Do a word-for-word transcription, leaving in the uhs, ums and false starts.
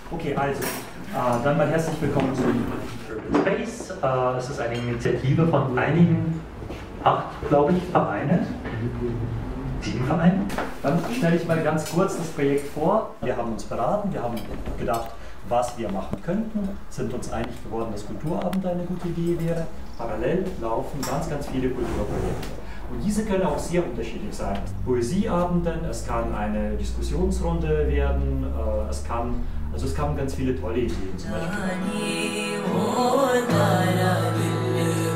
Okay, also, äh, dann mal herzlich willkommen zum Urban Space. Äh, es ist eine Initiative von einigen, acht, glaube ich, Vereinen. Sieben Vereine. Dann stelle ich mal ganz kurz das Projekt vor. Wir haben uns beraten, wir haben gedacht, was wir machen könnten, sind uns einig geworden, dass Kulturabende eine gute Idee wäre. Parallel laufen ganz, ganz viele Kulturprojekte. Und diese können auch sehr unterschiedlich sein. Poesieabenden, es kann eine Diskussionsrunde werden, äh, es kann, also es kamen ganz viele tolle Ideen. Zum Beispiel.